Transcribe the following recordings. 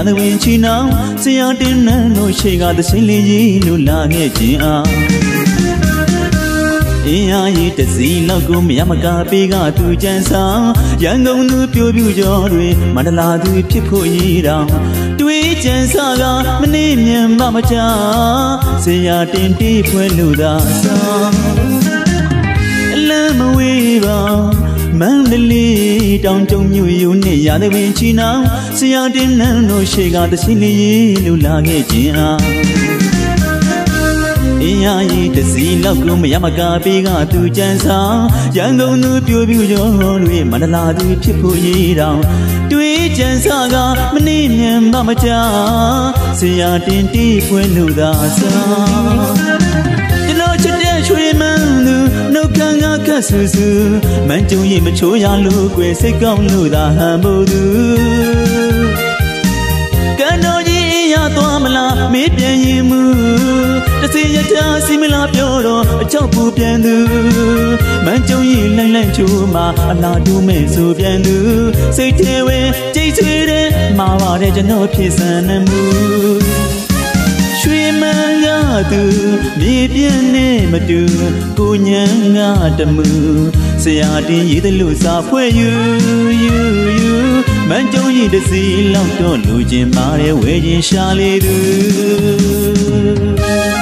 the winchi now, say I didn't know she got the silly lula. I eat a sea lagum Yamaka Piga to Jansa, Yango no pure joy, Madala do Picoira. To eat Jansaga, my name Mamacha, say I didn't deep when Luda. Lama Weaver, Mandali, down to you, the other winchi now, say I didn't know she got the silly lula. I eat the sea lagum Yamaka Piga to Jansa, Yango no pure joy, Madala do Picoira. To eat Jansaga, my name Mamacha, say I didn't deep when Luda. No kanga kasusu, manjo yimachoya look where say come luda hambodu. Kanoji yatomala, maybe moo. The sea yata similar pioro, a chopu pianu. Manjo yilang chuma, a la do me so pianu. Say tewe, jay, Mawa no piece and moo. Me bien madu, Gunyanga the moo. Say I did the lose up where you. Manjo the sea long don't lose in my way in Charlie do.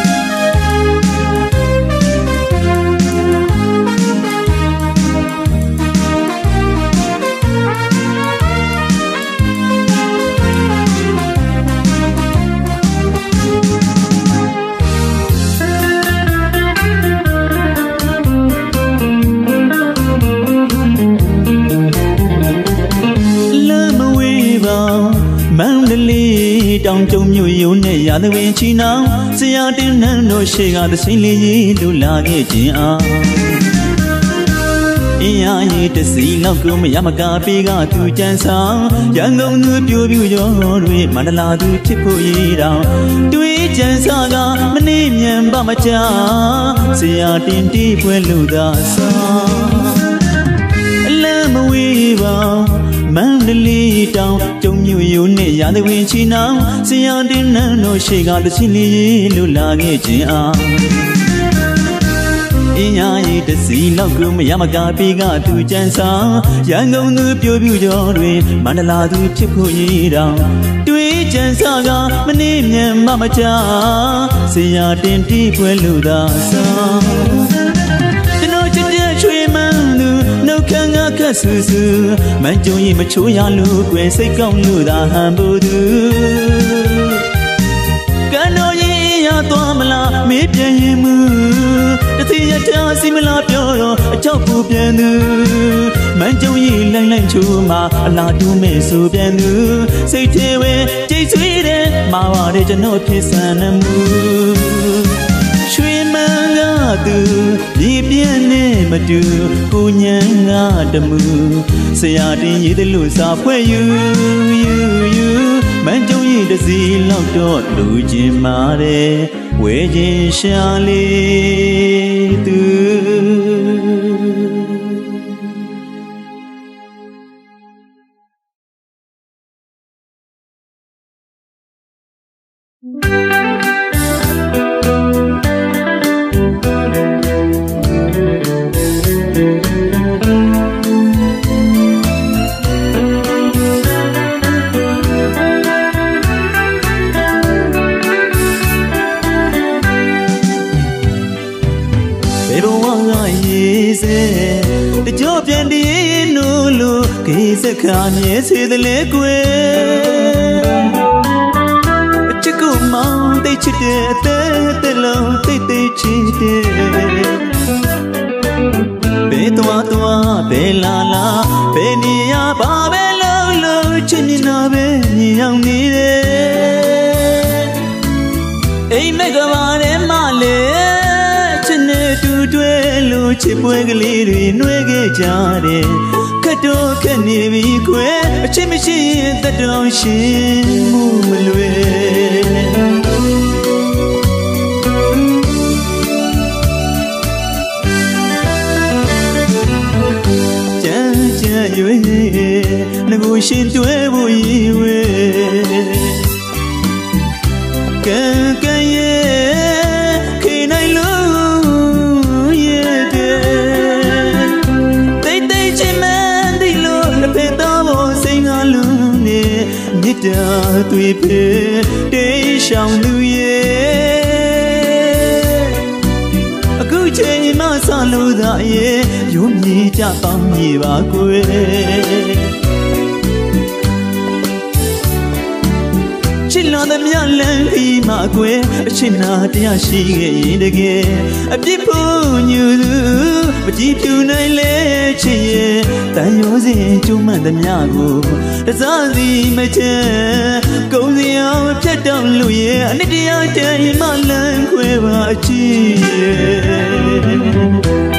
Down to you, the other winchi now, say I didn't know she got the silly lula. I eat the sea lagum Yamaka Piga to Jansa, Yango no pure joy, Madala do Chipoira. To eat Jansaga, my name Bamacha, say I didn't deep well Luda. Lama Weaver. Mandali down, don't you the other winchi now, say I didn't know she got the silly lula. I eat the sea lagum Yamaka Piga to Jansa, Yango no pure joy, Mandala do Chipoira. To eat Jansaga, my name Mamacha, say I didn't deep well Luda. Kanga kasusu, manjo yimachoya look where say come luda hambodu. Kanoyi yatomala, maybe moo. The theatre similar pioro, a chopu pianu. Manjo yilang chuma, a la do me so pianu. Say tewe, jay sweet, Mawa de no piece and moo. Ye bien madu, Gunyanga the moo. Say I didn't the lose up where you. Manjo ye the sea long dot, Luigi Mare, where ye shall do. The job and the Nulu, Kiss a Kanye, see the leg way. Chico Mount, they cheated, the low, they cheated. Betua, Belala, Benia, Babelo, Chinina, Benia, Nide. A megavan, Male. Duelo chipuegli nuege jare kato kanivi kwe chimichi tadoshi mumlwe ja yue nagu shin tuebu iwe သွေးဖေတေးရှောင်သူရဲ့အခုချိန်မှဆလို့သာရဲ့ရုံးမြေကြပေါင်းမြေပါကွယ်ချစ်လာသမျှလမ်းခီးမှာကွယ်အချစ်နာတရားရှိခဲ့ရင်တကယ်အပြစ်ဖို့ညူသူမကြည့်ပြူနိုင်လေချစ်ရဲ့တန်ရိုးစင်ကျုံမှန်သမျှကိုတစားစီမချမ်းကုန်စရာဖြတ်တောက်လို့ရဲ့အနှစ်တရားတန်မှလမ်းခွဲပါချစ်ရဲ့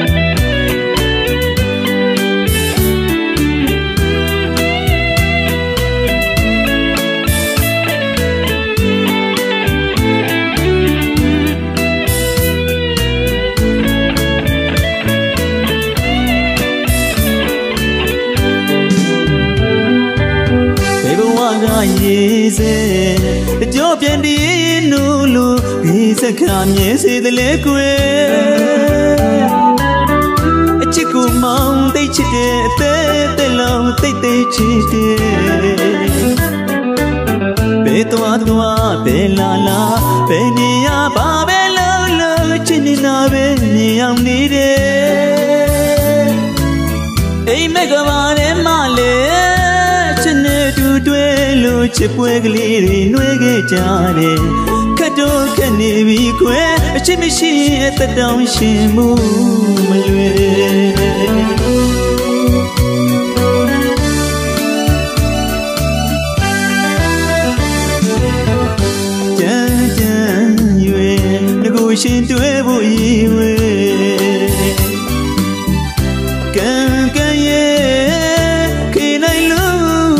ရေစေကြောပြန်တည်နိုးလို့ဒီစကားမြဲစေတယ်လေကွယ်အချစ်ကိုမောင်းသိချစ်တဲ့အသေးသေးလုံးသိသိချစ်တယ်ဘယ်သွားသွားဘယ်လာလာဘယ်နေရပါပဲလို့လို့ချစ်နေတာပဲမြင်အောင်နေတယ်အိမ်မက်ကပါနဲ့မလေးချစ်နေတူတွေ့လို့ချစ်ပွဲကလေးတွေနှွေးခဲ့ကြတယ်ခတ်တော့ခက်နေပြီခွဲအချစ်မရှိအသက်တောင်ရှင်မှုမလွယ်ကြမ်းကြမ်းရွယ်ငကိုရှင်တွေ့ဖို့ရည်ဝဲကံကံရဲ့ခေနိုင်လို့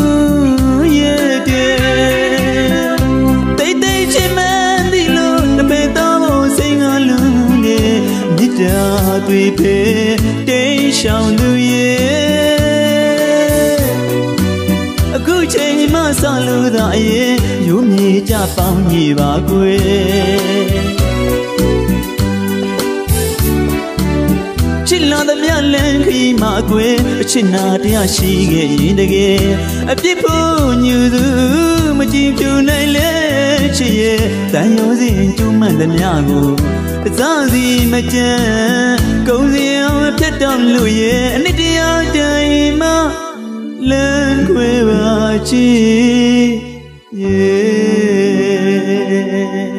သွေးဖေတိတ်ရှောင်သူရဲ့အခုချိန်မှဆလို့သာရဲ့ရုံးမြေကြပေါင်းညီပါကွယ်ချစ်လာသမျှလမ်းခီးမှာကွယ်အချစ်နာတရားရှိခဲ့ရင်တကယ်အပြစ်ဖို့ညူသူမကြည့်ပြူနိုင်လေချစ်ရဲ့တန်ရိုးစင်ကျူးမှန်သမျှကိုတစားစီမကြမ်းကုန်စရာဖြတ်တောက်လို့ရဲ့အနှစ်တရားတိုင်းမှာလမ်းခွဲပါချစ်ရဲ့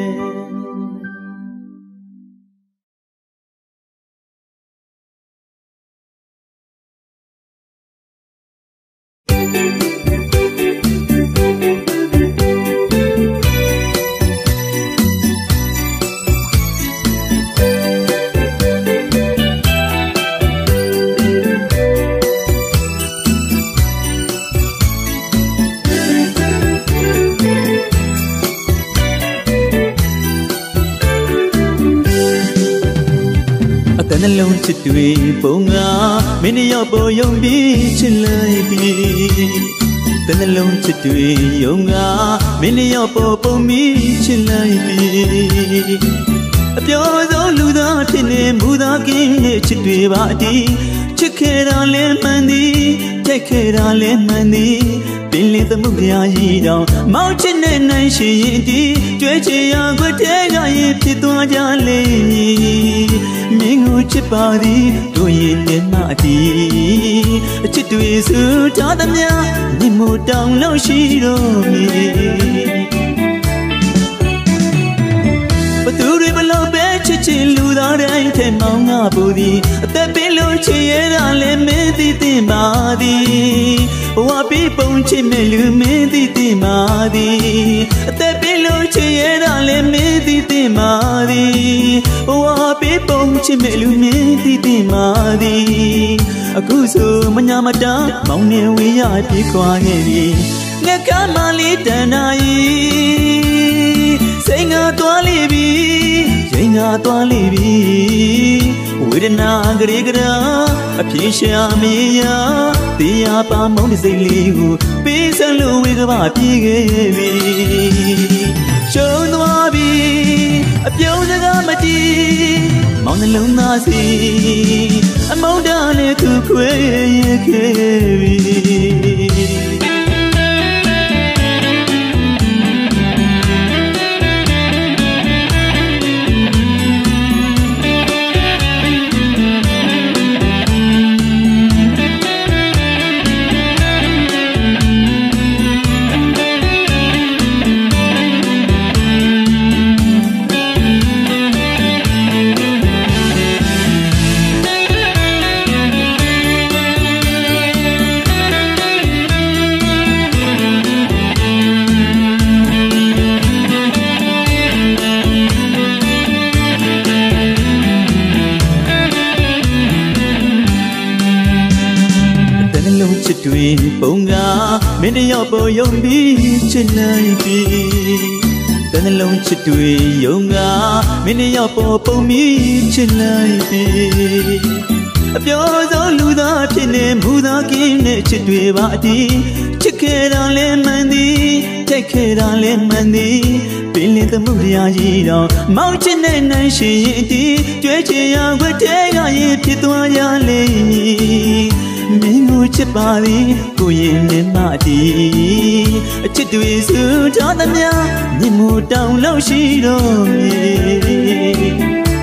နှလုံးချစ်တွေပုံငါမင်းရောက်ပေါ်ယုံပြီးချစ်လိုက်ပြီတနှလုံးချစ်တွေယုံငါမင်းရောက်ပေါ်ပုံပြီးချစ်လိုက်ပြီအပြောဆုံးလူသားဖြစ်နေမူသားကင်းရဲ့ချစ်တွေပါအတီးချစ်ခဲ့တာလဲမှန်သည်ကြိုက်ခဲ့တာလဲမှန်သည်ပင်လင်းသမုဒ္ဒရာကြီးတောင်မောက်ချစ်နဲ့နိုင်ရှိရင်ဒီကြွေးချရာခွက်တဲကရင်ဖြစ်သွားကြလိမ့်မည်မင်းကိုချစ်ပါသည်တို့ရင်နဲ့မှအတီးအချစ်တွေစုထားသမျှမြင့်မို့တောင်လို့ရှိတော့မည်ဘသူတွေဘလို့ပဲချစ်ချင်လူသားတိုင်းထဲမောင်းငါပူသည်အသက်ပင်လို့ချစ်ရတာလဲမင်းသိသိပါသည်ဘဝပြီးပုံချစ်မဲ့လူမင်းသိသိပါသည်အသက်ပင်လို့ချစ်ရတာလဲမင်းသိသိပါသည်ဘဝပြီးပုံချစ်မဲ့လူမင်းသိသိပါသည်အခုဆိုမညာမတာမောင်နေဝေးရပြေးခွာခဲ့ပြီငါကမလေးတန်နာ၏စိတ်ငါသွားလိပြီရင်ငါသွားလိပြီဝေဒနာကလေးကရာအပြင်းရှာမရတရားပါမုန်းတဲ့စိတ်လေးကိုပေးစလို့ဝေကပါပြေးခဲ့ပြီရှုံးသွားပြီအပြုံးစကားမကြည့်မောင်နှလုံးသားစီအမုန်းတာနဲ့သူခွဲရခဲ့ပြီမင်းတယောက်ပေါ်ယုံပြီးချစ်နိုင်ပြီတနှလုံးချစ်တွေယုံကမင်းတယောက်ပေါ်ပုံပြီးချစ်လိုက်ပြီအပြောဆုံးလူသားဖြစ်နေမူသားကင်းတဲ့ချစ်တွေပါအတီးချစ်ခဲ့တာလဲမှန်သည်တိုက်ခဲ့တာလဲမှန်သည်ပင်လင်းသမှုတရားကြီးတော့မောက်ချစ်နဲ့နိုင်ရှင်ရင်အတီးကြွေးချင်ရခွက်တဲကရင်ဖြစ်သွားရလိမ့်မည်မင်းကိုချစ်ပါသည်ကိုရင်နဲ့မအတီးအချစ်တွေစုထားသမျှမြင်မှုတောင်လောက်ရှိတော့မည်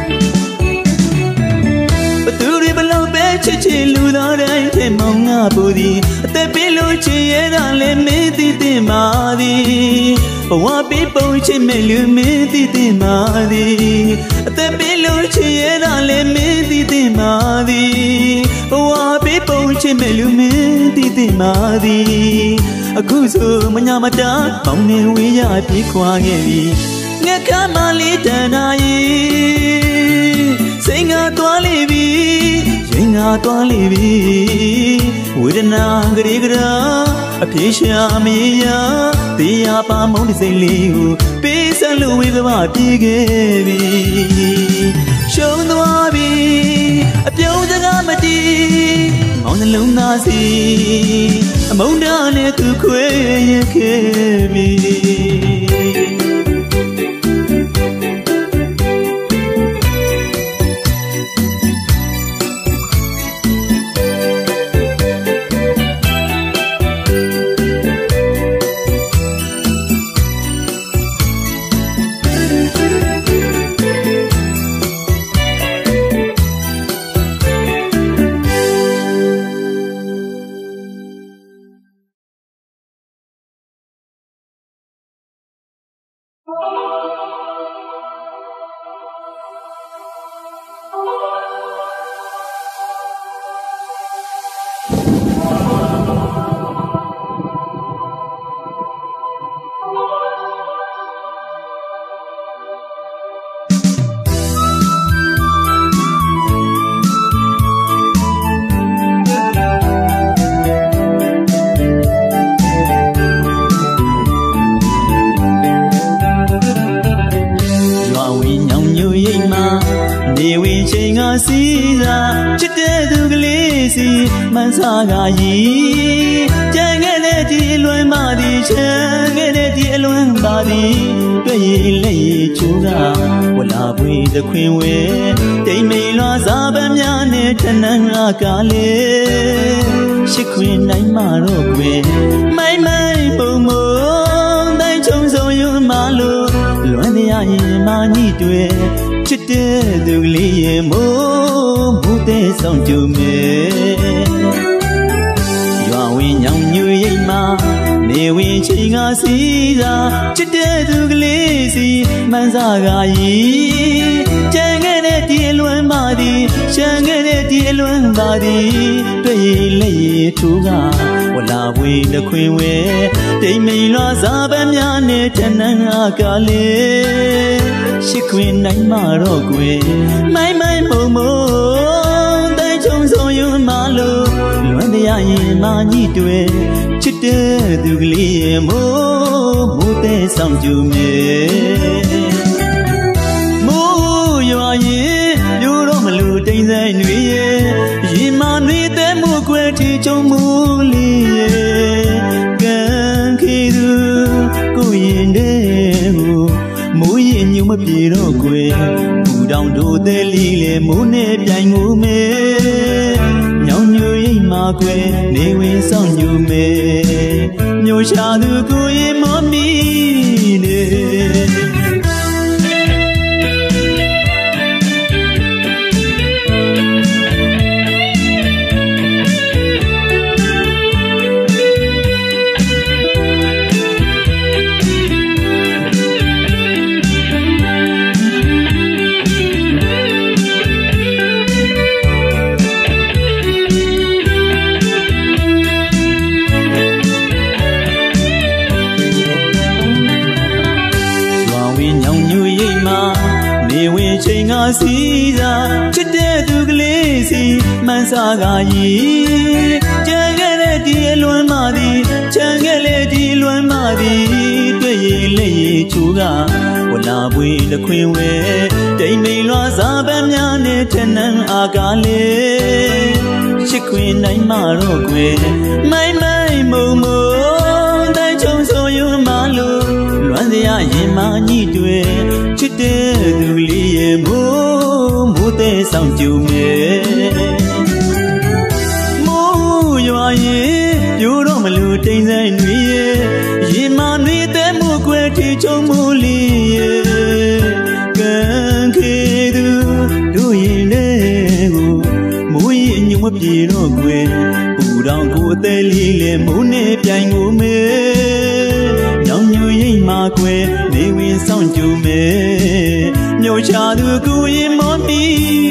ချစ်ချစ်လူသားတိုင်းထဲမောင်ငါပူသည်အသက်ပေးလို့ချစ်ရတာလဲမင်းသိသိမာသည်ဘဝပေးပုံချစ်မဲ့လူမင်းသိသိမာသည်အသက်ပေးလို့ချစ်ရတာလဲမင်းသိသိမာသည်ဘဝပေးပုံချစ်မဲ့လူမင်းသိသိမာသည်အခုဆိုမညာမတာပေါင်းနေဝေးရပြေးခွာခဲ့ပြီငါကမလေးတန်နာရင်စိတ်ငါသွားလိပြီငါသွားလိပြီဝေဒနာကလေးကရာအပြေရှာမရတရားပါမုန်းတဲ့စိတ်လေးကိုပေးစလို့ဝေကဘာပြေးခဲ့ပြီရှုံးသွားပြီအပြုံးစကားမတီးမောင်နှလုံးသားစီအမုန်းတာနဲ့သူခွေရခဲ့ပြီစီသာချစ်တဲ့သူကလေးစီမှန်စားကကြီးကြံခဲ့တဲ့ဒီအလွန်ပါသည်ချမ်းခဲ့တဲ့ဒီအလွန်ပါသည်တွေ့ရလက်ရချိုးကဝလာပွေသခွင်ဝဲတိမ်မိန်လွာစားပန်းများနဲ့ထနန်းငါကလေးရှိခွင်နိုင်မှာတော့ကွယ်မိုင်းမိုင်းပုံမုံတိုင်းချုံဆုံယူမလို့လွမ်းတရားရင်မာညိတွေ့ချစ်တဲ့သူကလေးရဲ့မိုးမူတဲ့ဆောင်ကြမယ်ရွာဝင်ညောင်ညွေရိပ်မှာနေဝင်ချိန်ကစီသာချစ်တဲ့သူကလေးစီမှန်စားကကြီးကြံခဲ့တဲ့ဒီအလွန်ပါသည်ရှမ်းခဲ့တဲ့ဒီအလွန်ပါသည်တွေ့ရလက်ရထိုးကဝလာပွေတခွင်ဝဲတိမ်မိန်လွာစားပန်းများနဲ့ထနန်းငါကလေးရှိခွင်နိုင်မှာတော့ကွယ်မိုင်းမိုင်းပုံမုံတိုင်းချုံဆုံယူမလို့လွမ်းတရားရင်မာညိတွေ့ချစ်တဲ့သူကလေးရဲ့မိုးမူတဲ့ဆောင်ကြမယ်မိုးရွာရင်မျိုးတော့မလူတိမ်ဆိုင်တွေရဲ့ရင်မာတွေတဲ့မိုးကွယ်ထီချုံမူလေးရဲ့ကံခေသူကိုရင်တဲ့မိုးရင်ညုံမပြေတော့ကွယ်ဘူတောင်တို့သေးလေးလေမိုးနဲ့ပြိုင်ငိုမဲညောင်ညွေရိပ်မှာကွယ်နေဝင်ဆောင်ညူမဲမြို့ရှာသူကိုရင်မောမီနေချိန်ကစီသာချစ်တဲ့သူကလေးစီမှန်စားကကြီးကြံခဲ့တဲ့ဒီအလွမ်းမာသည်ချမ်းကလေးကြီးလွမ်းမာသည်တွေ့ရင်လက်ရည်ချူကဝလာပွေတခွင်ဝဲတိမ်မိန်လွားစားပန်းများနဲ့ထနှံအာကားလေးချစ်ခွင်နိုင်မှာတော့ကွယ်မိုင်းမိုင်းမုံမုံတိုင်းချုံဆိုယူမလို့လွမ်းစရာရင်မညှိတွေ့ချစ်တဲ့သူလေးရဲ့မိုးတဲ့ဆောင်ကြုံမယ်မိုးရွာရဲ့ပြိုးတော့မလို့တိမ်ဆိုင်တွေရဲ့ရင်မနှွေးတဲ့မှုကွယ်ထီချုံမှုလေးရဲ့ကံခေသူတို့ရင်လေးကိုမိုးရဲ့ညုံမပြေတော့ကွယ်ပူတောင်ကိုအသေးလေးလေမိုးနဲ့ပြိုင်ကိုမဲညောင်ညူရိတ်မှာကွယ်နေဝင်ဆောင်ကြုံမယ်မြို့ချသူကိုရင်မောမီ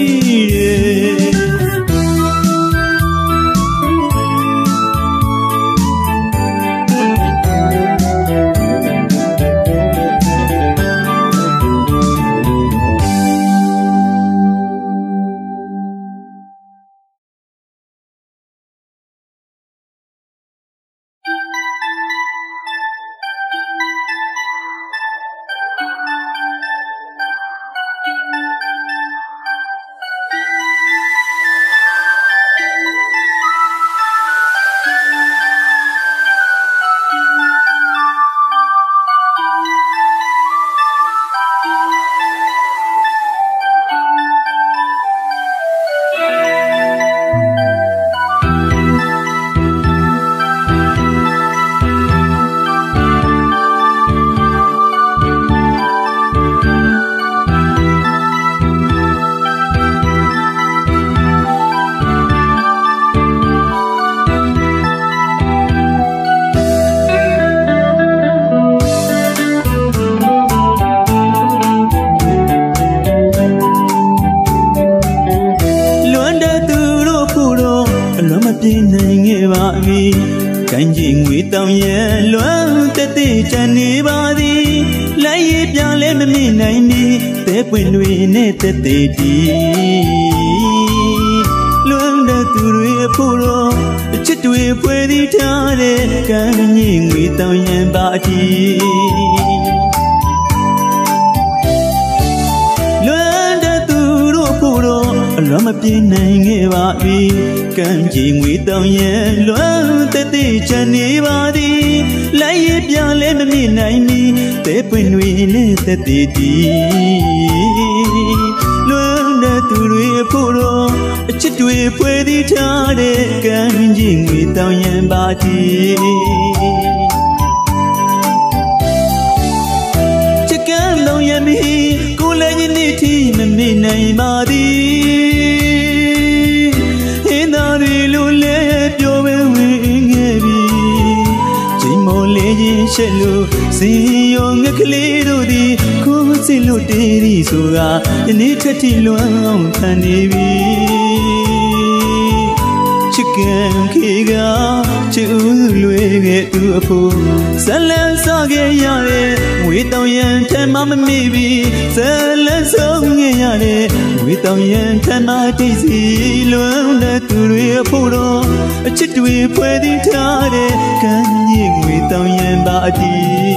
ကန်ကြီးငွေတောင်ရဲ့လွမ်းတက်တဲ့ချန်နေပါသည်လိုက်ရပြလဲမမြင်နိုင်မီတဲပွင့်တွေနဲ့တက်တဲ့တီလွမ်းတဲ့သူတွေဖို့တော့အချစ်တွေဖွဲ့သီးထားတဲ့ကန်ကြီးငွေတောင်ရဲ့ပါတီအလွန်မပြေနိုင်ခဲ့ပါပြီကံကြီးငွေတောင်ရဲ့လွမ်းတက်တဲ့ချန်နေပါသည်လိုက်ရပြလဲမမြင်နိုင်မီတဲပွင့်တွေနဲ့တက်တဲ့တီလွမ်းတဲ့သူတွေဖို့တော့အချစ်တွေဖွဲ့သီးထားတဲ့ကံကြီးငွေတောင်ရဲ့ပါတီချစ်ကံလုံးရမီကိုလည်းညနေထိမမေ့နိုင်ပါသည်ရှက်လို့စီရောငကလေးတို့သည်ကိုယ်စစ်လို့တေးရီဆိုတာယနေ့ထက်ထိလွမ်းအောင်ခံနေပြီချစ်ကန်ခေကချစ်ဦးလွေခဲ့သူအဖို့ဇလန်းစားခဲ့ရတဲ့ငွေတောင်ရန်ထမ်းမမေ့ပြီဇလန်းဆုံးခဲ့ရတဲ့ငွေတောင်ရန်ထမ်းမတိတ်စီလွမ်းတဲ့သူတွေအဖို့တော့အချစ်တွေဖွဲ့သီးထားတဲ့ကံကြီးငွေတောင်ရန်ပါတီ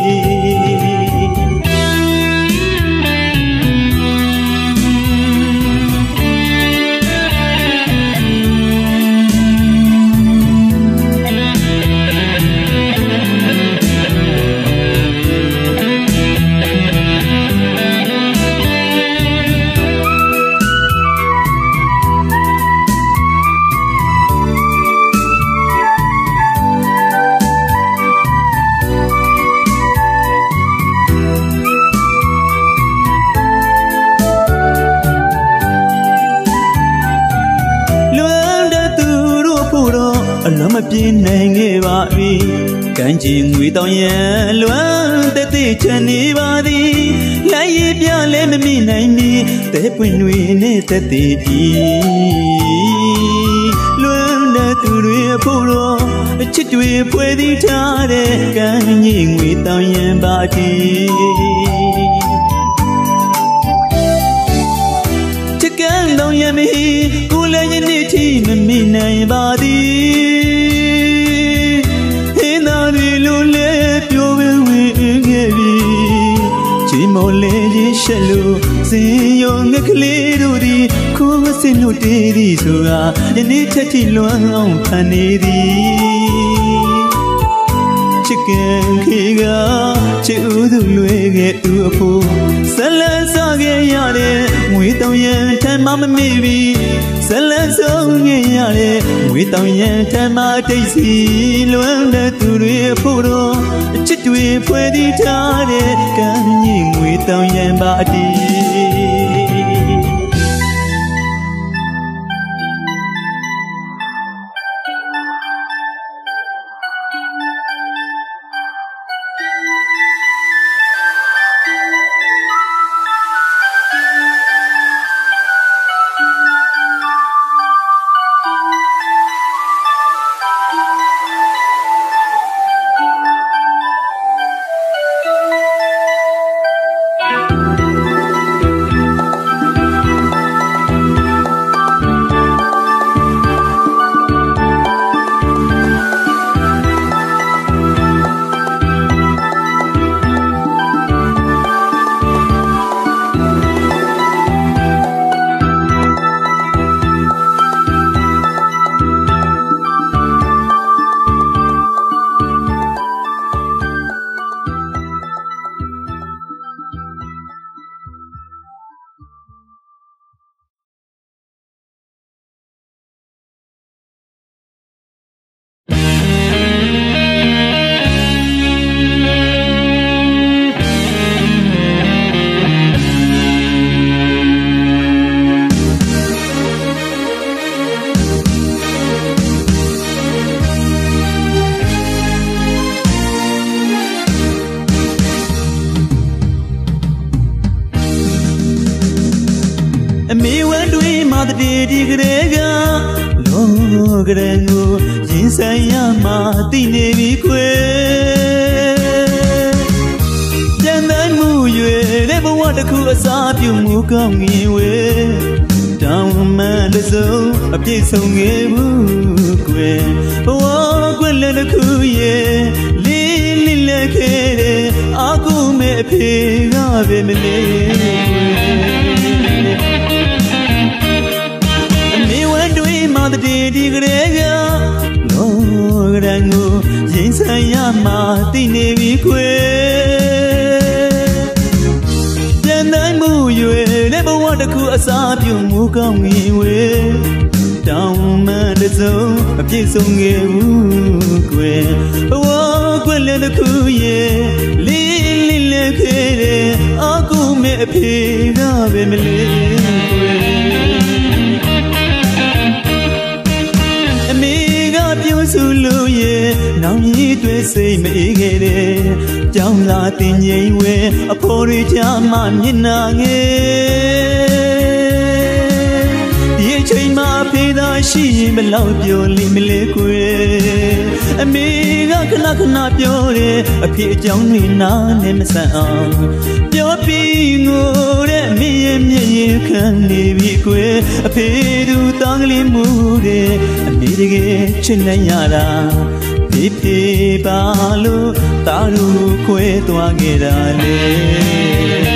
အလွန်မပြေနိုင်ခဲ့ပါပြီကံကြီးငွေတောင်ရဲ့လွမ်းတက်တဲ့ချန်နေပါသည်လိုက်ရပြလဲမမြင်နိုင်မီတဲပွင့်တွေနဲ့တက်တဲ့တီလွမ်းတဲ့သူတွေဖို့တော့အချစ်တွေဖွဲ့သီးထားတဲ့ကံကြီးငွေတောင်ရဲ့ပါတီချစ်ကံတောင်ရဲ့မီကိုလည်းယနေ့ထိမမြင်နိုင်ပါသည် Chimole shallow, see young Clearudi, Kumasinutiri, Sura, and it tatty long panidi. Chicken kiga, Chuduluege to a pool. Salasage yare, without yen, time mamma maybe. Salasage yare, without yen, time my daisy, Luanda to the poro. Chitwe puedi tare, canning without yen body. Me when we mother did Grega, no Grengo, Jinsayama, the Navy que. Then I move you, never want to cool us up, you move come away. Down man the zone, a piece of Gabu, walk when let a cooye, Lily Lake, Aku me pig of Mother did Grega, no Rango, Jinsayama, the Navy que. Then I move you, never want to cool us up, you move on away. Down man the zone, a piece of Gabu, walk when let a cooye, Lily Lake, Aku me a pig of Suluye, now you do say me get it. Down Latin, ye way, a porridge, a man, ye nang. Ye chain my peda, she below your limelique. A me, I cannot your a pitch on me now, name sound. Your pingo, me and ye can live quick. A pedu tangly moody, a mitigate chinayara. Pipi balu, taru queto agirale.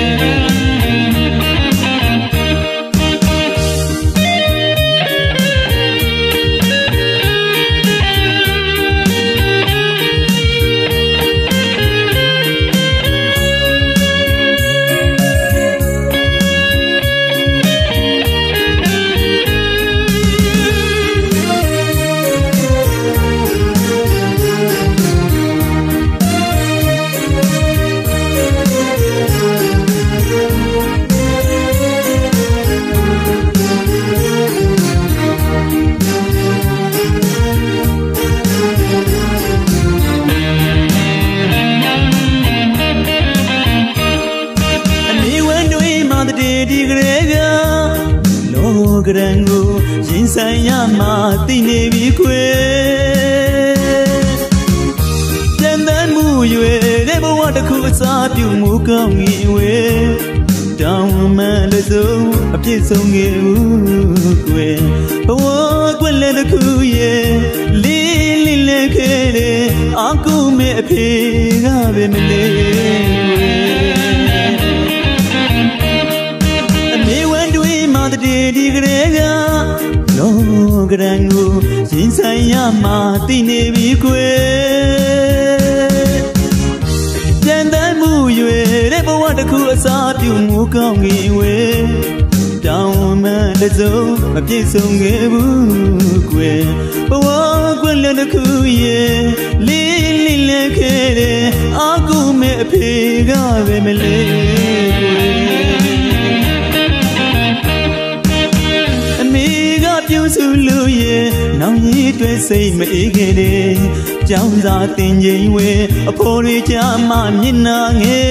Grango, Jinsayama, the Navy que. Then I move you, never want to cool up, you move on away. Down man, the zone, a piece of you. Walk when let a cooye, Lily Lake, Uncle me a pig of him. Grango, since I am Martini Vique. Then I move you, never want to cool us up, you move away. Down man, the zone, a piece of Gabu. But walk when let the cool ye, Lily Lake, I'll go me a pig of Zulu ye, now ye dress say me gay. Jones are thinking way, a porridge man in a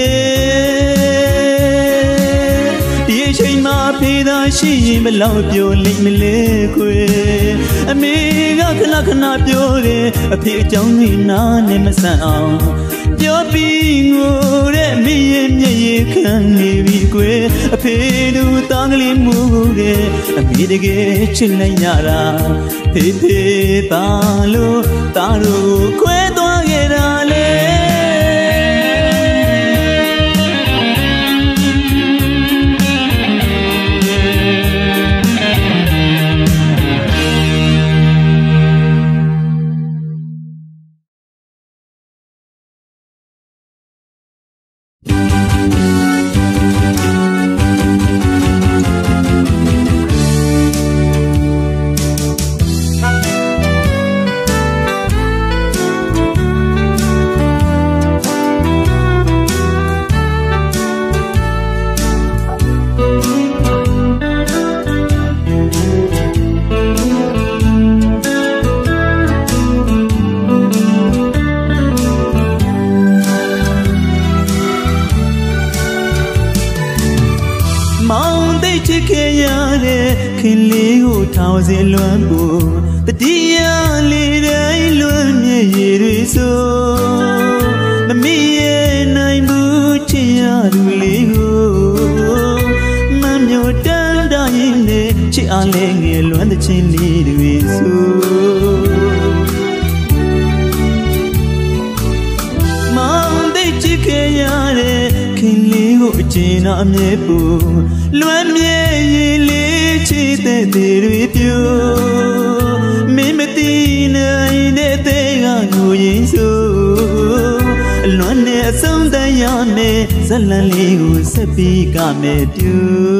dear shame my pida, she beloved your late liquid. A mega cannot your a pig only none in the sound. Your being good at me and ye can be great. A pedo tangly mood, a mitigate chilayara. Pepe talo, taro, quedo agedale. The dear lady alone, so the me and I butcher Luligo. Mam, you're done dying, she are laying alone the chili with so. Mom, they chicken yare, Kinligo, Gina Mepo, Luamie. That with you, Mimetina in a day I know you so. Alone there someday on me, suddenly who's a big I met you.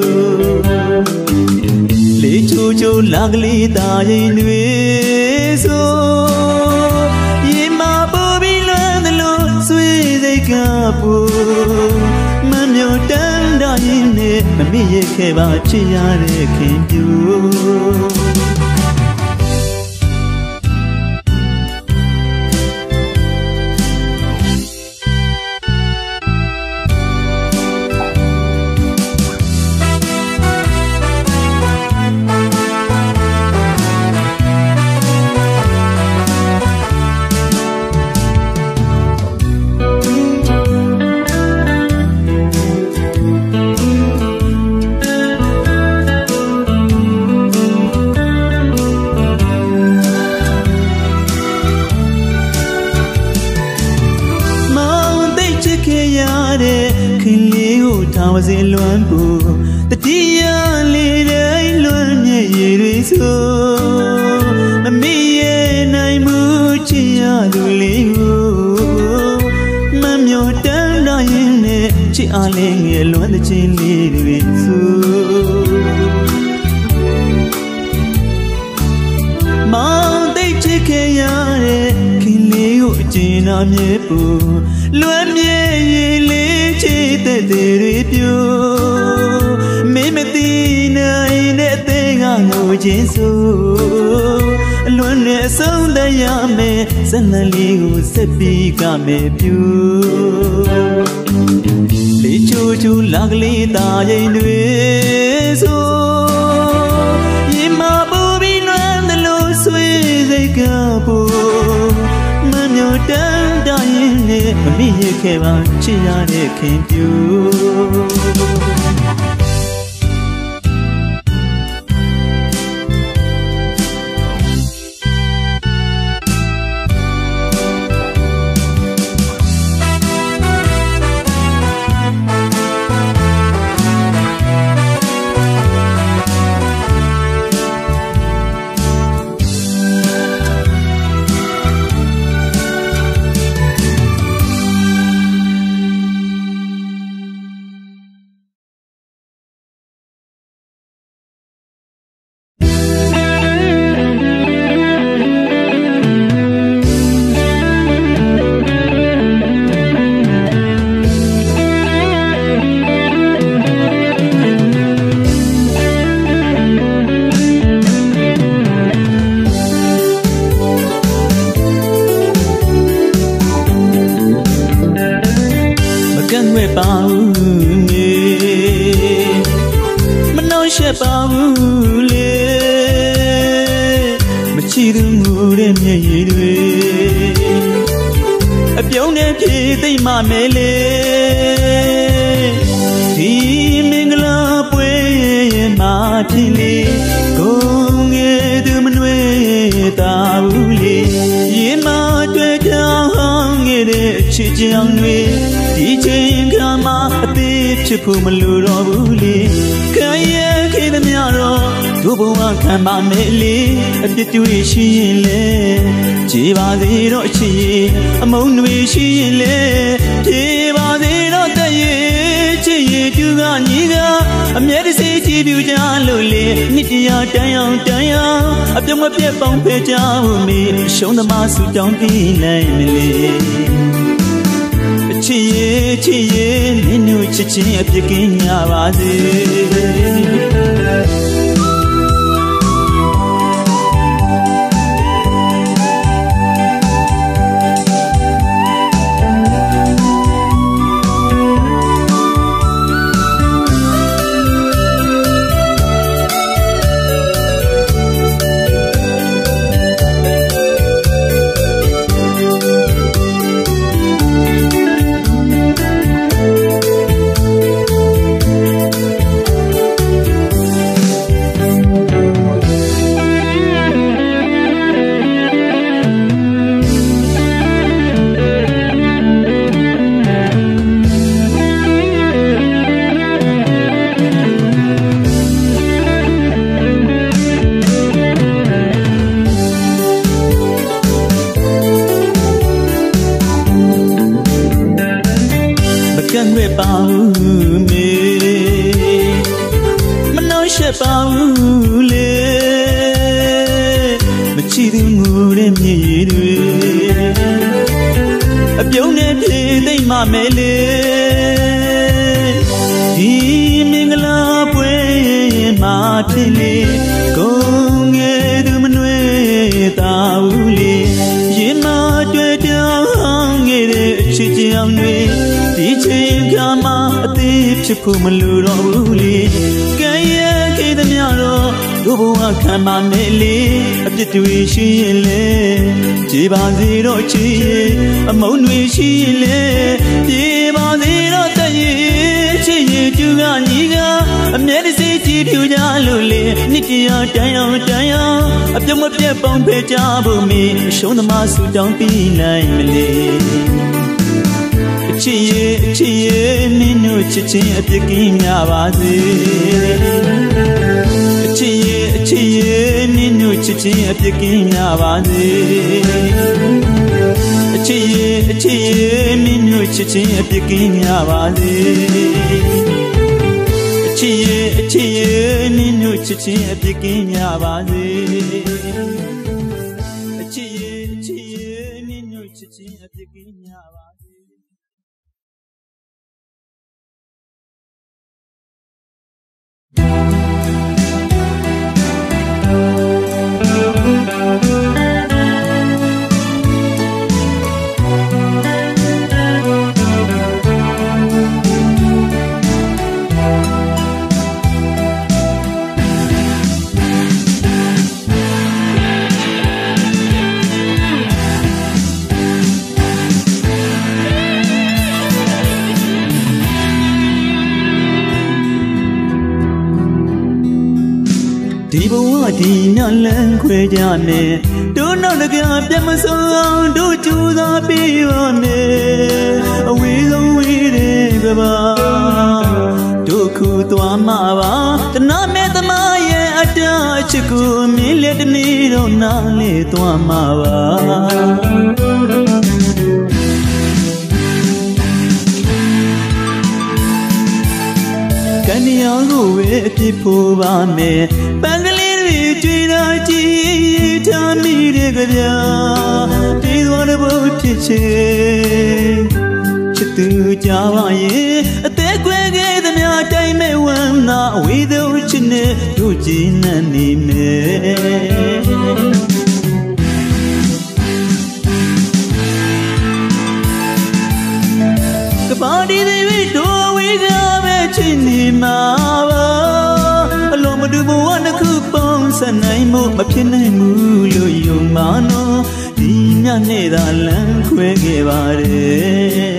Little lovely dying with so. Ye my bobby learn the Lord, sweet a couple. Mam, you're done dying it, me a kebachi came you. Was in Luambo, the dear lady alone, so. Me and I muchia Luligo. Mam, you're done dying, she are laying alone the chili with so. Mount they chicken yare, Kinleo, Gina Mepo, Luamie. That with you, Mimetina in a thing I know Jesu. Alone, so the yame, suddenly who's a big game pure. Lichu, lovely dying with so. Yima booby, and the low sweet a couple. Man, you're done dying, me came out, she came you. ပါဘူးလေမချီသူငိုတဲ့မျက်ရည်တွေအပြုံးနဲ့ဖြည့်သိမ့်မမယ်လေဒီမင်္ဂလာပွဲရဲ့မှာဖြစ်လေကိုငယ်သူမနှွေးတာဘူးလေရင်မတွေ့ကြောင်းငယ်တဲ့ချစ်ကြောင်တွေဒီချိန်ကမှအသေးဖြစ်ဖို့မလိုတော့ဘူးလေခံရခဲ့သမျှတော့တို့ဘဝခံပါမယ်လေအပြစ်တွေရှိရင်လေကြည်ပါစေတော့ချစ်အမုန်းတွေရှိရင်လေပြေပါစေတော့တည်းရဲ့ချစ်ရဲ့သူကညီကအမြဲတစေကြည်ပြူကြလို့လေနှစ်တရားတန်အောင်အပြုံးမပြတ်ပေါင်းဖေးကြဖို့မေရှုံးသမားစုတောင်းပြီးနိုင်မလေချစ်ရဲ့မင်းတို့ချစ်ချင်းအပြစ်ကင်းကြပါစေပါဘူးမေမနှောက်ရှက်ပါဘူးလေမချီသူငိုတဲ့မျက်ရည်တွေအပြုံးနဲ့ပြေးသိမ့်မမယ်လေဒီမင်္ဂလာပွဲမှာဖြစ်လေကိုငယ်သူမနှွေးတာဘူးလေရင်မတွေ့တောင်းငယ်တဲ့ချစ်ကြောင်တွေဒီချိန်ကမှအသေးဖြစ်ဖို့မလိုတော့ဘူးလေကံရခဲ့သမျှတော့တို့ဘဝခံပါမယ်လေအပြစ်တွေရှိရင်လေကြည်ပါစေတော့ချစ်ရဲ့အမုန်းတွေရှိရင်လေပြေပါစေတော့တည်းရဲ့ချစ်ရဲ့သူကညီကအမြဲတစေကြည်ပြူကြလို့လေနှစ်တရားတန်အောင်အပြုံးမပြတ်ပေါင်းဖေးကြဖို့မေရှုံးသမားစုတောင်းပြီးနိုင်မလေချစ်ရဲ့မင်းတို့ချစ်ချင်းအပြစ်ကင်းကြပါစေချစ်ရဲ့မင်းတို့ချစ်ချင်းအပြစ်ကင်းကြပါစေချစ်ရဲ့မင်းတို့ချစ်ချင်းအပြစ်ကင်းကြပါစေချစ်ရဲ့မင်းတို့ချစ်ချင်းအပြစ်ကင်းကြပါစေချစ်ရဲ့မင်းတို့ချစ်ချင်းအပြစ်ကင်းကြပါစေဒီဘဝဒီညလန်းခွဲကြမယ်တို့နောက်တကပြတ်မဆုံးအောင်တို့ကြိုးစားပြီးပါမယ်အဝေးဆုံးဝေးတဲ့ကဘာတို့ခုသွားမှာပါတနာမဲ့သမားရဲ့အတအချစ်ကိုမင်းလက်တနေ့တော့နားလေသွားမှာပါကနေရာကိုပဲအပြစ်ဖို့ပါမယ်ပန်းကလေးတွေကြွေတာကြည်ထားမိတဲ့ကြဗျာတေးသွားတဲ့ဘုဖြစ်ချေချစ်သူကြပါရဲ့အသေးခွဲခဲ့သမျှတိုင်းမဲ့ဝမ်းသာအဝေးသောချစ်နဲ့တို့ကြည်နံနေမယ်ကပါဒီတွေတို့ဝေးကြပဲချစ်နေမှာပါအလုံးမနိုင်မို့မဖြစ်နိုင်ဘူးလို့ယုံမှနော်ဒီညနေသာလမ်းခွဲခဲ့ပါတယ်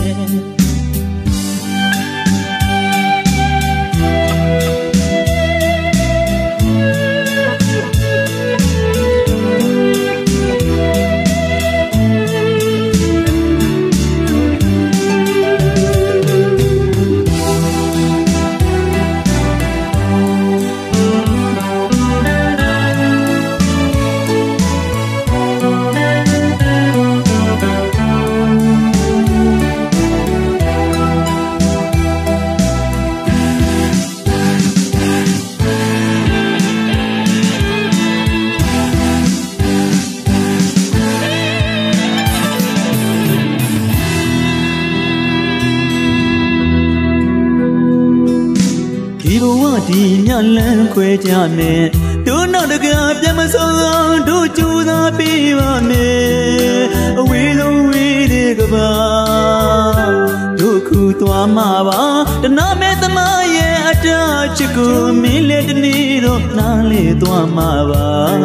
ဒီညလန်းခွဲကြမယ်တို့နောက်တကပြန်မဆုံးတို့ကြိုးစားပေးပါမယ်အဝေးဆုံးဝေးတဲ့ကဘာတို့ခုသွားမှာပါတနာမဲ့သမားရဲ့အတားချစ်ကိုမင်းလည်းတနေ့တော့နားလေသွားမှာပါ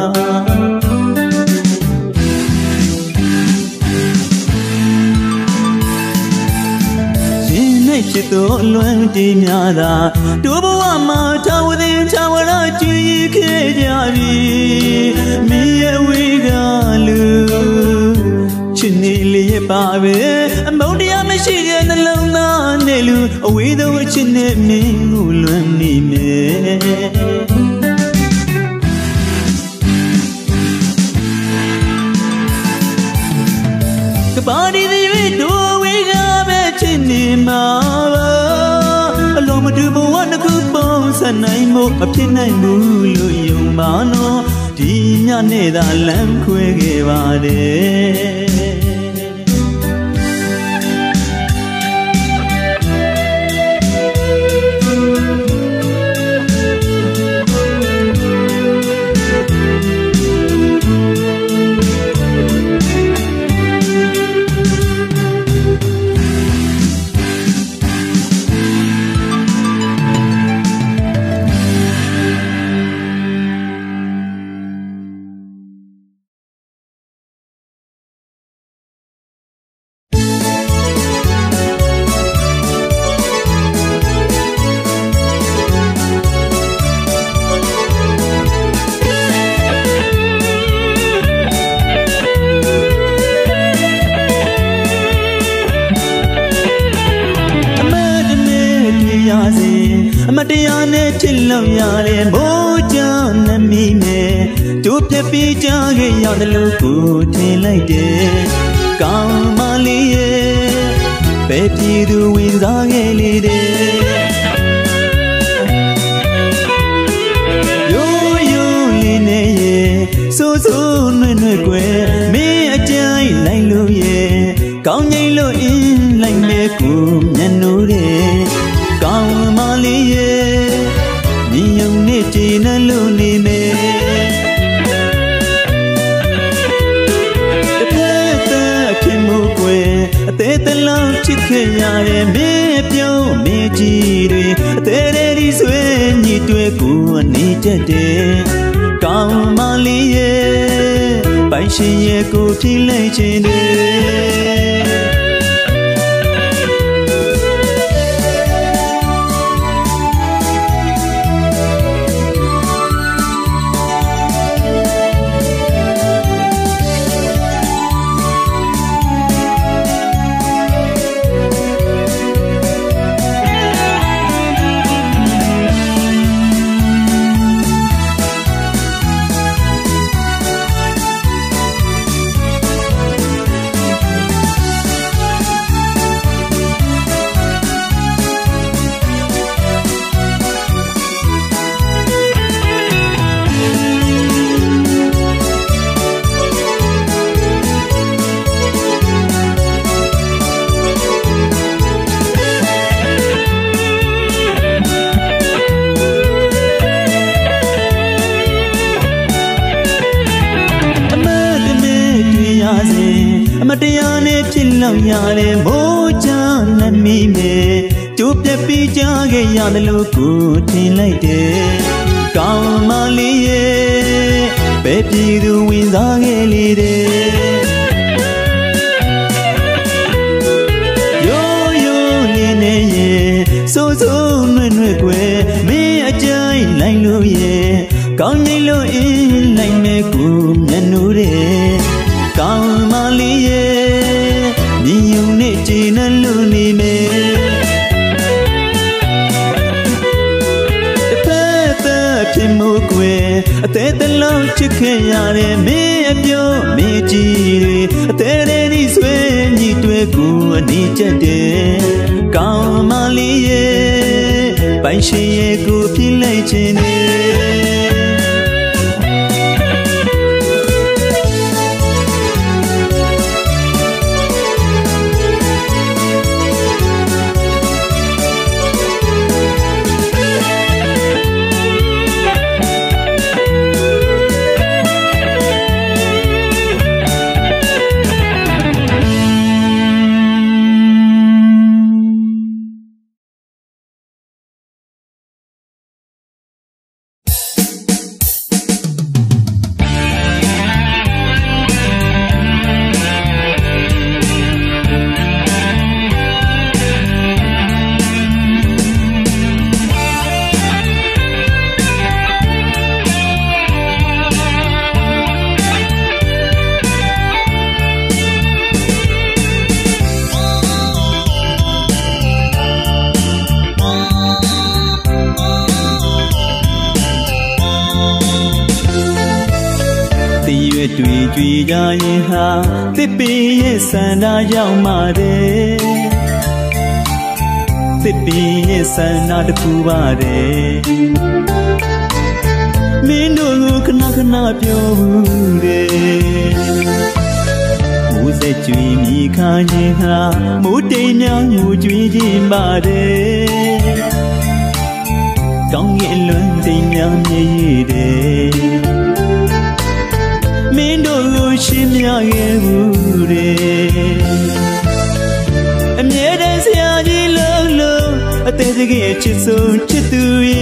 ချစ်တော်လွမ်းတည်များသာတို့ဘဝမှာထာဝရထာဝရကြည်ခဲ့ကြပြီမင်းရဲ့ဝေကလူချစ်နေလေးပါပဲအမုန်းတရားမရှိတဲ့နှလုံးသားနဲ့လူအဝေးသောချစ်နဲ့မင်းကိုလွမ်းနေမယ်ကပါဒီတွေတို့ဝေကပဲချစ်နေမှာအလုံးမတူဘဝတစ်ခုပုံစံနိုင်မို့မဖြစ်နိုင်ဘူးလို့ယုံပါနော်ဒီညနေသာလမ်းခွဲခဲ့ပါတယ်အမတရားနဲ့ချစ်လို့ရတယ်မိုးကြနှမီးနဲ့တို့ပြပြကြခဲ့ရတယ်လို့ကိုထင်လိုက်တယ်ကောင်းမလေးရဲ့ပဲပြည်သူဝင်စားခဲ့လေတဲ့ရိုးရိုးလေးနဲ့ရဲ့စိုးစိုးနွဲ့နွဲ့ကွယ်မင်းအကြိုင်လိုက်လို့ရဲ့ကောင်းငိမ့်လို့အင်းလိုက်မဲ့ကိုမျက်နှိုးတဲ့ကောင်းမလေးရဲ့မြင်ုံနဲ့တည်နှလုံးနေမယ်တစ်ဖက်သက်ဖြစ်မှုကွယ်အသေးတလုံးချစ်ခဲ့ရတဲ့မင်းပြုံးမင်းကြီးတွေအသေးတွေဆွေးညီတွေ့ကိုအနေတတ်တယ်ကောင်းမလေးရဲ့ပိုင်ရှင်ရဲ့ကိုဖြိလိုက်ခြင်းတွေအမတရားနဲ့ဖြစ်လောက်ရတယ်မိုးချနှမီးမယ်တို့ပြပြကြခဲ့ရတယ်လို့ကိုထင်လိုက်တယ်ကောင်းမလေးရဲ့ပဲပြည်သူဝင်စားခဲ့လေတဲ့စိုးစိုးနွဲ့နွဲ့ကွယ်မင်းအကြိုင်လိုက်လို့ရဲ့ကောင်းကြီးလို့အင်းလိုက်မဲ့ကိုမျက်နှာတဲ့ကောင်းမလေးရဲ့မြင်ယူနဲ့ကြည်နှလို့နေမယ်တစ်ဖက်သက်ဖြစ်မှုကွယ်အသေးတလုံးချစ်ခဲ့ရတဲ့မင်းအပြောမင်းကြည်တွေအသေးလေးဒီဆွေးညီတွေကိုအနီးချက်တဲ့ကောင်းမလေးရဲ့ပိုင်ရှင်ရဲ့ကိုပြစ်လိုက်ခြင်းနဲ့တွေ့ကြွေကြရင်ဟာတစ်ပင်ရဲ့ဆန္ဒရောက်မှတဲ့တစ်ပင်ရဲ့ဆန္ဒတစ်ခုပါတယ်မင်းတို့ကိုခဏခဏပြောဘူးတဲ့မိုးစက်ကြွေမိခါရင်ဟာမိုးတိမ်များငိုကြွေးခြင်းပါတယ်ကောင်းကင်လွန်တိမ်များမြည်ရတဲ့မင်းတို့ကိုရှင်းပြခဲ့ဘူးတဲ့အမြဲတမ်းဆရာကြီးလုံးလုံးအသေးစိတ်ချစ်ဆုံးချစ်သူ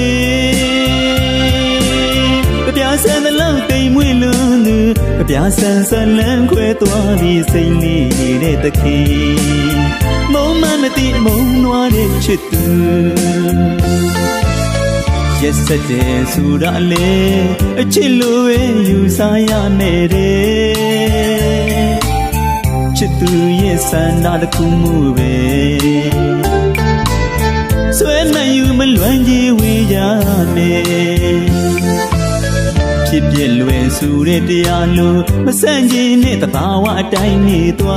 ရဲ့ကြပြဆန်းတဲ့လောက်တိမ်မွေ့လို့သူကြပြဆန်းဆန်းလန်းခွဲသွားပြီးစိတ်လေးနေတဲ့တခင်မုံမမသိမုံနွားတဲ့ချစ်သူရက်စက်တဲ့ဆိုရလေအချစ်လိုပဲယူစားရမယ်တဲ့ချစ်သူရဲ့ဆန္ဒတစ်ခုမှုပဲဆွဲမယူမလွမ်းကြည့်ဝေးရမယ်ဖြစ်ပြလွယ်ဆိုတဲ့တရားလိုမဆန့်ကျင်တဲ့သဘာဝအတိုင်းနေ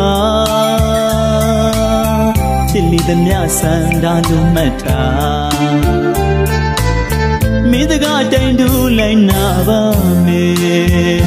သွားဖြစ်လိသမျှဆန္ဒလိုမှတ်ထားမင်းတကားတိုင်တူလိုက်နာပါမယ်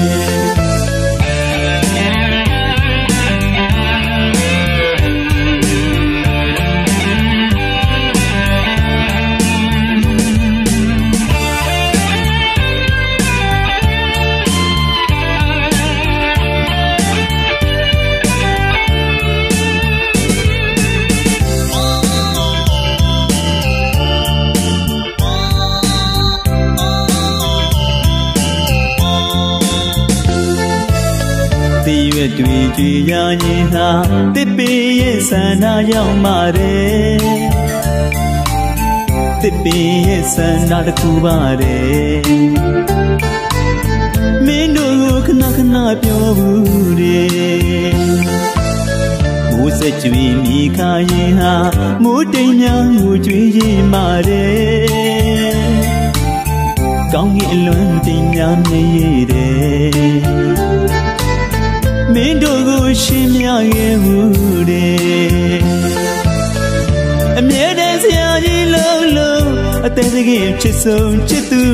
တွေ့ကြွေရရင်ဟာတစ်ပင်ရဲ့ဆန္ဒရောက်မှတဲ့တစ်ပင်ရဲ့ဆန္ဒတစ်ခုပါတယ်မင်းတို့ကိုခဏခဏပြောဘူးတဲ့မိုးစက်ကြွေမိခါရင်ဟာမိုးတိမ်များငိုကြွေးရင်မှတဲ့ကောင်းကင်အလွန်တိမ်များမြည်ရတဲ့မင်းတို့ကိုရှင်းပြခဲ့ဘူးတဲ့အမြဲတမ်းဆရာကြီးလုံးလုံးအသေးစိတ်ချစ်ဆုံးချစ်သူ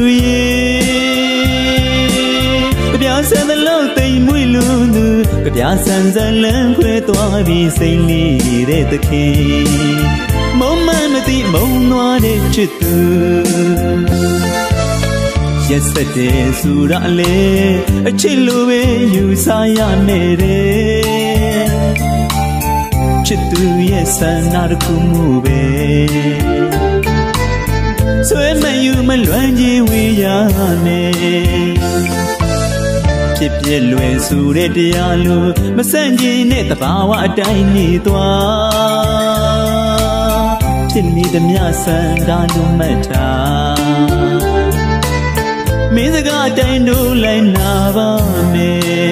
ရဲ့ကြပြဆန်းတဲ့လောက်တိမ်မွေ့လို့သူကြပြဆန်းစလန်းခွဲသွားပြီးစိတ်လေးတဲ့သခင်မုံမမသိမုံနွားတဲ့ချစ်သူရက်စက်တဲ့ဆိုရလေအချစ်လိုပဲယူစားရမယ်တဲ့ချစ်သူရဲ့ဆန္ဒတစ်ခုမှုပဲဆွဲမယူမလွမ်းကြည့်ဝေးရ me Chip ye lue su re dia lu ma san ji ne ta ba wa a tai ni twa Chit ni de mya san da lu mat ta Min sa ka tai nu lai na ba me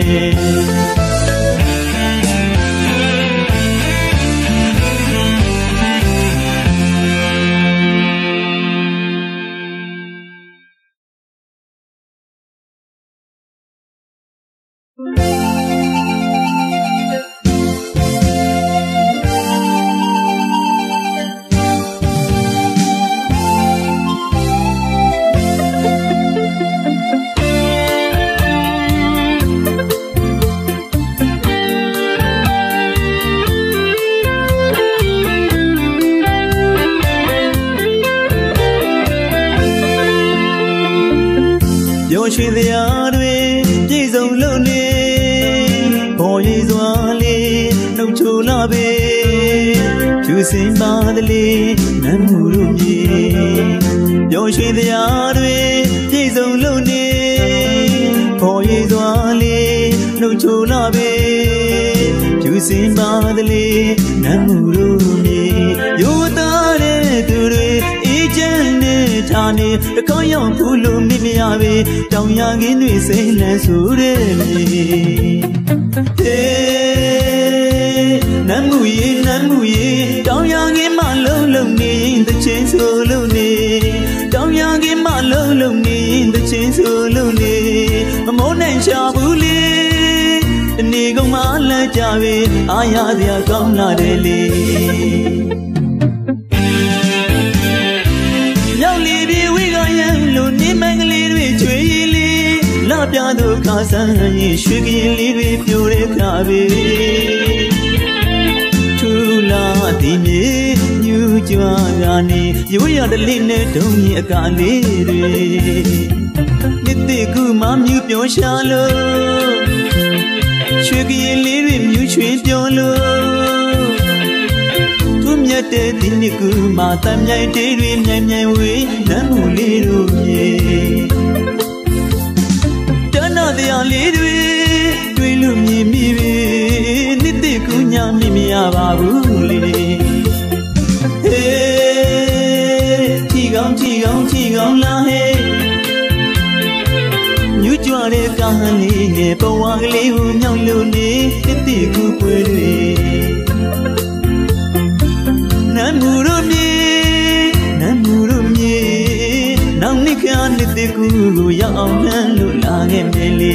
She the other way, Jesus lonely, boy is wally, no chulabe, choosing badly, Namurumi. Yoshi the other way, Jesus lonely, boy is wally, no chulabe, choosing badly, Namurumi. You thought it to each and Tani, the Koyam Pulu Mimiavi, Down Yang in we say less Namuye, Namuye, Down Yang in my lonely, the chain so lonely, Down Yang in my lonely, the chain so lonely, a morning shabuli, the Nigo Mala Javi, Ayadia Gomna Deli. Piano Kasan, Shiggy, Pure Kavi Chula Dini, you Juagani, you are the Linnet, Tony Akali Nitiku, Mam, you pure shallow Shiggy, you treat your love Tumyate, Diniku, Matam, Yai, Name, Namu, They are leading, we look me, Nitikunya, Mimia, Babuli. Hey, Tigam, La Hey. You join a Kahani, Powali, Young Luni, Nitiku, Namurumi. Namnika Nitiku, young and Lulang and Billy.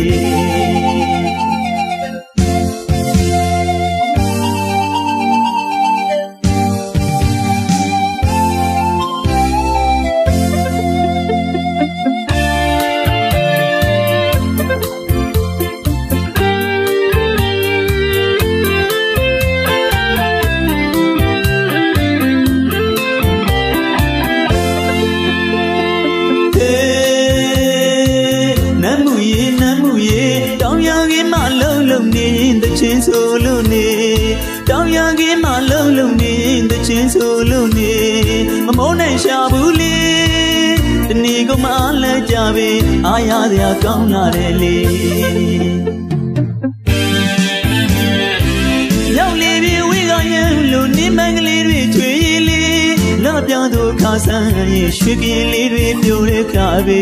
Down young in my lonely, the chin so lonely, a morning shabuli, the Nigo Mala Javi, Ayadia Gomna Deli. Young lady, we got young, lonely, Mangley, Twilly, Love Yado Kasan, Shiggy, Pure Kavi.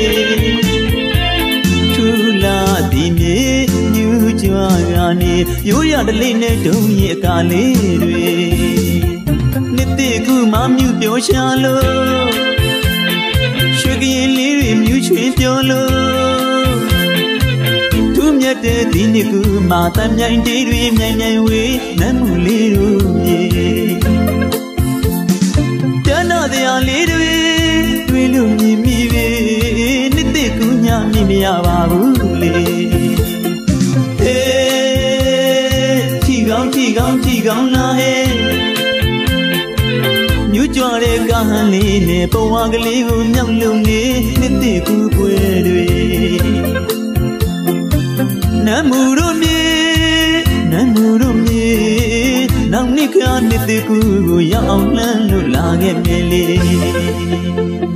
Chula Dini, you Juagani, you are the Linnet, Tony Akali. Nitiku, Mam, you pure shallow. Shuggy, you treat your love. Tumyate, Diniku, Matam, Yan, Dream, Yan, way, Namuli. Dana, they are little, will you me? Nitikunya, Mimia, Babuli. Tigam, La Hey. You join a Kahani, Powagli, Young Luni, Nitiku, Namurumi, Namnika, Nitiku, young and Lulang and Billy.